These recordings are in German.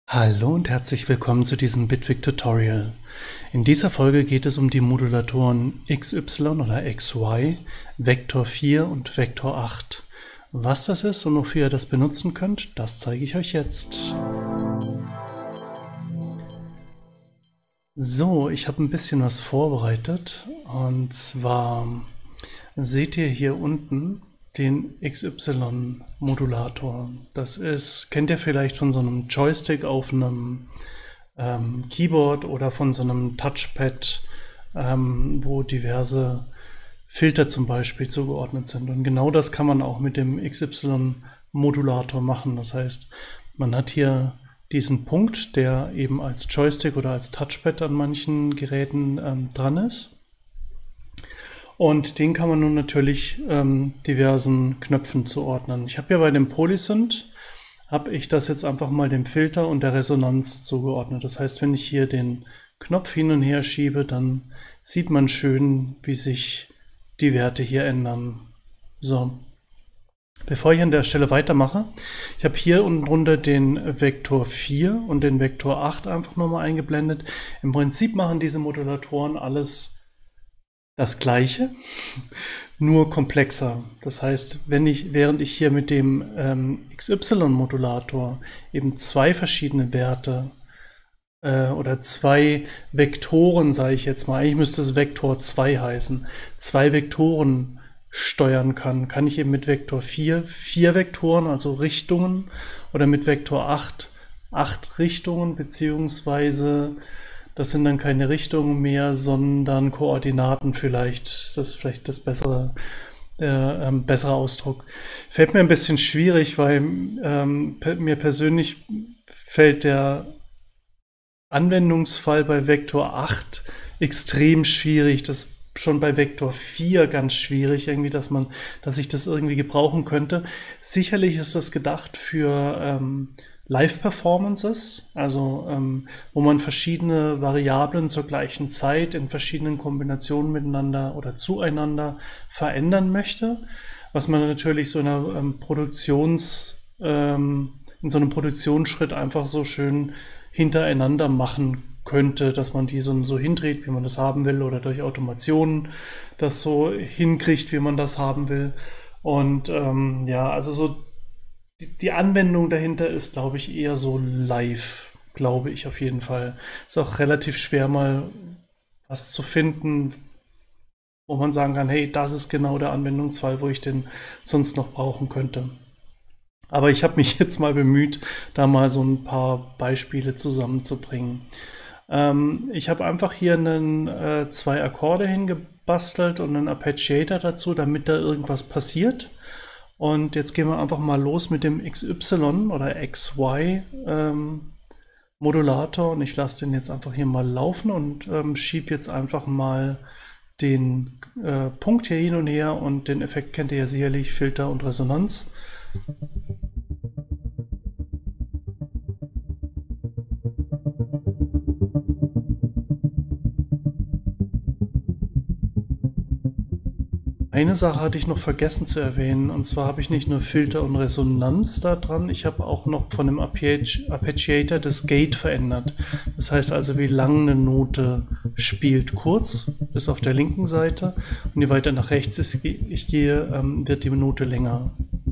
Hallo und herzlich willkommen zu diesem Bitwig Tutorial. In dieser Folge geht es um die Modulatoren XY oder XY, Vektor 4 und Vektor 8. Was das ist und wofür ihr das benutzen könnt, das zeige ich euch jetzt. So, ich habe ein bisschen was vorbereitet und zwar seht ihr hier unten den XY-Modulator. Das ist, kennt ihr vielleicht von so einem Joystick auf einem Keyboard oder von so einem Touchpad, wo diverse Filter zum Beispiel zugeordnet sind. Und genau das kann man auch mit dem XY-Modulator machen. Das heißt, man hat hier diesen Punkt, der eben als Joystick oder als Touchpad an manchen Geräten dran ist. Und den kann man nun natürlich diversen Knöpfen zuordnen. Ich habe hier bei dem Polysynth, habe ich das jetzt einfach mal dem Filter und der Resonanz zugeordnet. Das heißt, wenn ich hier den Knopf hin und her schiebe, dann sieht man schön, wie sich die Werte hier ändern. So, bevor ich an der Stelle weitermache, ich habe hier unten drunter den Vektor 4 und den Vektor 8 einfach nochmal eingeblendet. Im Prinzip machen diese Modulatoren alles das Gleiche, nur komplexer. Das heißt, während ich hier mit dem XY-Modulator eben zwei verschiedene Werte oder zwei Vektoren, sage ich jetzt mal, eigentlich müsste es Vektor 2 heißen, zwei Vektoren steuern kann ich eben mit Vektor 4 Vektoren, also Richtungen, oder mit Vektor 8 Richtungen, beziehungsweise das sind dann keine Richtungen mehr, sondern Koordinaten vielleicht. Das ist vielleicht der bessere Ausdruck. Fällt mir ein bisschen schwierig, weil mir persönlich fällt der Anwendungsfall bei Vektor 8 extrem schwierig. Das ist schon bei Vektor 4 ganz schwierig, irgendwie, dass ich das irgendwie gebrauchen könnte. Sicherlich ist das gedacht für Live-Performances, also wo man verschiedene Variablen zur gleichen Zeit in verschiedenen Kombinationen miteinander oder zueinander verändern möchte, was man natürlich so in einer in so einem Produktionsschritt einfach so schön hintereinander machen könnte, dass man die so hindreht, wie man das haben will, oder durch Automationen das so hinkriegt, wie man das haben will. Und ja, also so die Anwendung dahinter ist, glaube ich, eher so live, glaube ich auf jeden Fall. Ist auch relativ schwer, mal was zu finden, wo man sagen kann, hey, das ist genau der Anwendungsfall, wo ich den sonst noch brauchen könnte. Aber ich habe mich jetzt mal bemüht, da mal so ein paar Beispiele zusammenzubringen. Ich habe einfach hier zwei Akkorde hingebastelt und einen Arpeggiator dazu, damit da irgendwas passiert. Und jetzt gehen wir einfach mal los mit dem XY oder XY Modulator, und ich lasse den jetzt einfach hier mal laufen und schiebe jetzt einfach mal den Punkt hier hin und her, und den Effekt kennt ihr ja sicherlich, Filter und Resonanz. Eine Sache hatte ich noch vergessen zu erwähnen, und zwar habe ich nicht nur Filter und Resonanz da dran, ich habe auch noch von dem Arpeggiator das Gate verändert. Das heißt also, wie lang eine Note spielt. Kurz bis auf der linken Seite, und je weiter nach rechts ich gehe, wird die Note länger.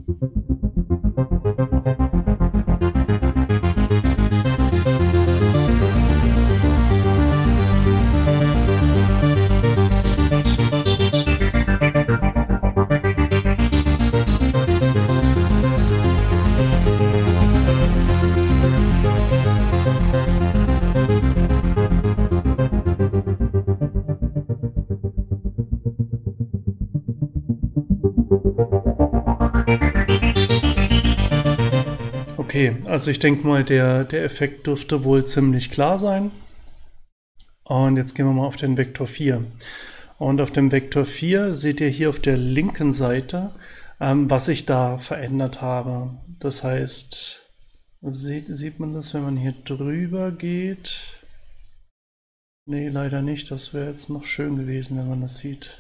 Okay, also ich denke mal, der Effekt dürfte wohl ziemlich klar sein. Und jetzt gehen wir mal auf den Vektor 4. Und auf dem Vektor 4 seht ihr hier auf der linken Seite, was ich da verändert habe. Das heißt, sieht man das, wenn man hier drüber geht? Nee, leider nicht. Das wäre jetzt noch schön gewesen, wenn man das sieht.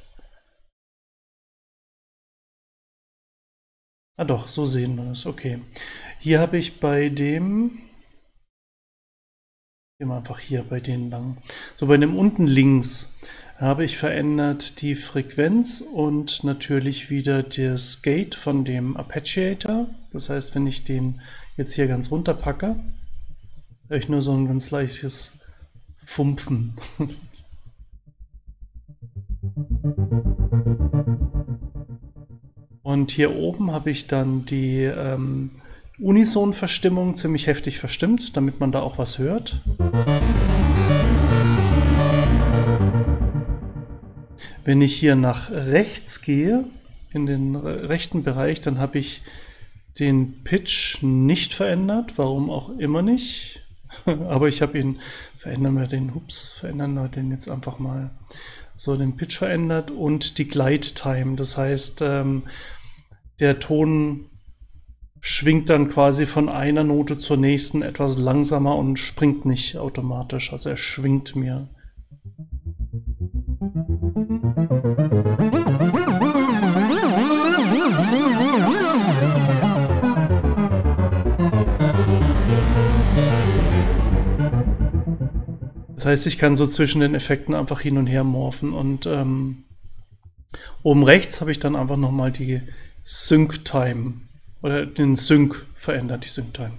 Ah doch, so sehen wir es. Okay. Hier habe ich bei dem Gehen wir einfach hier bei denen lang. So, bei dem unten links habe ich verändert die Frequenz und natürlich wieder das Gate von dem Arpeggiator. Das heißt, wenn ich den jetzt hier ganz runter packe, höre ich nur so ein ganz leichtes Fumpfen. Und hier oben habe ich dann die Unison-Verstimmung ziemlich heftig verstimmt, damit man da auch was hört. Wenn ich hier nach rechts gehe, in den rechten Bereich, dann habe ich den Pitch nicht verändert, warum auch immer nicht. Aber ich habe ihn, verändern wir den jetzt einfach mal. So, den Pitch verändert und die Glide Time. Das heißt, der Ton schwingt dann quasi von einer Note zur nächsten etwas langsamer und springt nicht automatisch. Also er schwingt mir. Das heißt, ich kann so zwischen den Effekten einfach hin und her morphen und oben rechts habe ich dann einfach nochmal die Sync Time oder den Sync verändert, die Sync Time.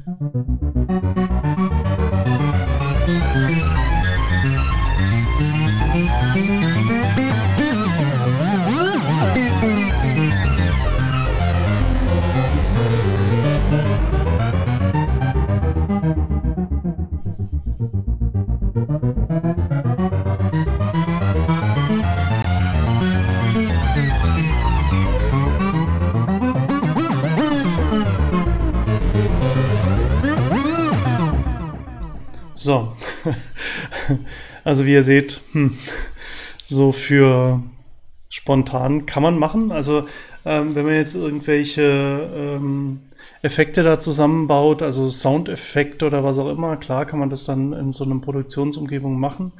So, also wie ihr seht, so für spontan kann man machen. Also wenn man jetzt irgendwelche Effekte da zusammenbaut, also Soundeffekte oder was auch immer, klar kann man das dann in so einer Produktionsumgebung machen.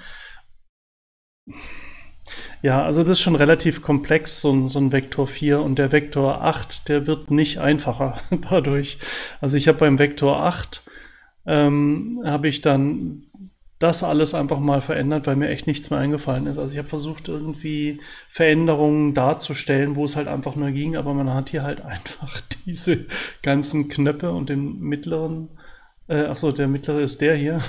Ja, also das ist schon relativ komplex, so ein Vektor 4 und der Vektor 8, der wird nicht einfacher dadurch. Also ich habe beim Vektor 8 habe ich dann das alles einfach mal verändert, weil mir echt nichts mehr eingefallen ist. Also ich habe versucht, irgendwie Veränderungen darzustellen, wo es halt einfach nur ging, aber man hat hier halt einfach diese ganzen Knöpfe und den mittleren, achso, der mittlere ist der hier.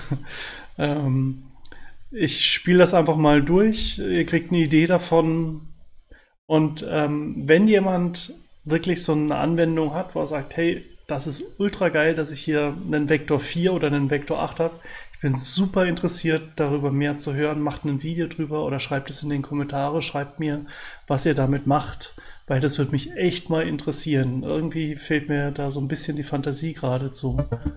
Ich spiele das einfach mal durch, ihr kriegt eine Idee davon und wenn jemand wirklich so eine Anwendung hat, wo er sagt, hey, das ist ultra geil, dass ich hier einen Vektor 4 oder einen Vektor 8 habe. Ich bin super interessiert, darüber mehr zu hören. Macht ein Video drüber oder schreibt es in den Kommentare. Schreibt mir, was ihr damit macht, weil das würde mich echt mal interessieren. Irgendwie fehlt mir da so ein bisschen die Fantasie gerade zu.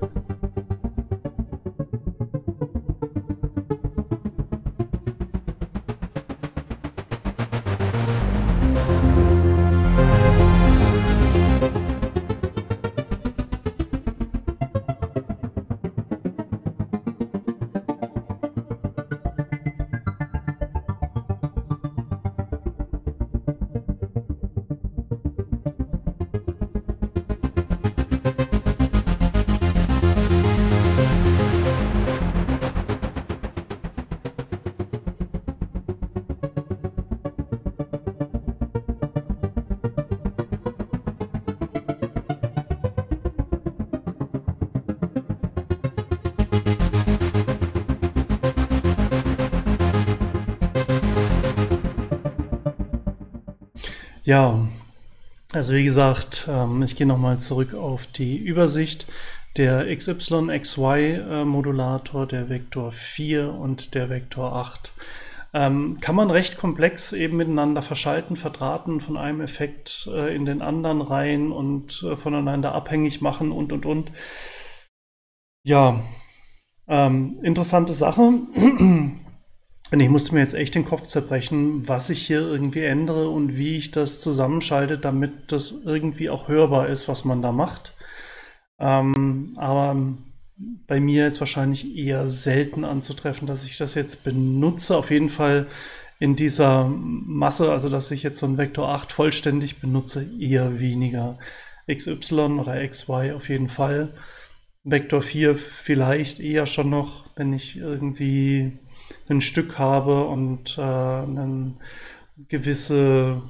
Ja, also wie gesagt, ich gehe nochmal zurück auf die Übersicht. Der XY-XY-Modulator, der Vektor 4 und der Vektor 8 kann man recht komplex eben miteinander verschalten, verdrahten, von einem Effekt in den anderen rein und voneinander abhängig machen und. Ja, interessante Sache. Und ich musste mir jetzt echt den Kopf zerbrechen, was ich hier irgendwie ändere und wie ich das zusammenschalte, damit das irgendwie auch hörbar ist, was man da macht. Aber bei mir ist wahrscheinlich eher selten anzutreffen, dass ich das jetzt benutze. Auf jeden Fall in dieser Masse, also dass ich jetzt so einen Vektor 8 vollständig benutze, eher weniger. XY oder XY auf jeden Fall. Vektor 4 vielleicht eher schon noch, wenn ich irgendwie ein Stück habe und eine gewisse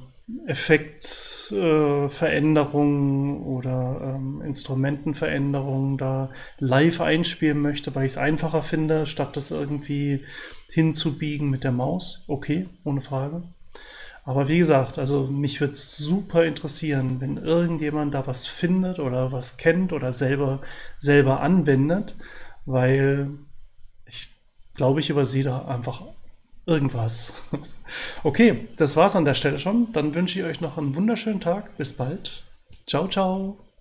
Effektveränderungen oder Instrumentenveränderungen da live einspielen möchte, weil ich es einfacher finde, statt das irgendwie hinzubiegen mit der Maus. Okay, ohne Frage. Aber wie gesagt, also mich würde es super interessieren, wenn irgendjemand da was findet oder was kennt oder selber anwendet, weil ich glaube, ich übersehe da einfach irgendwas. Okay, das war's an der Stelle schon. Dann wünsche ich euch noch einen wunderschönen Tag. Bis bald. Ciao, ciao.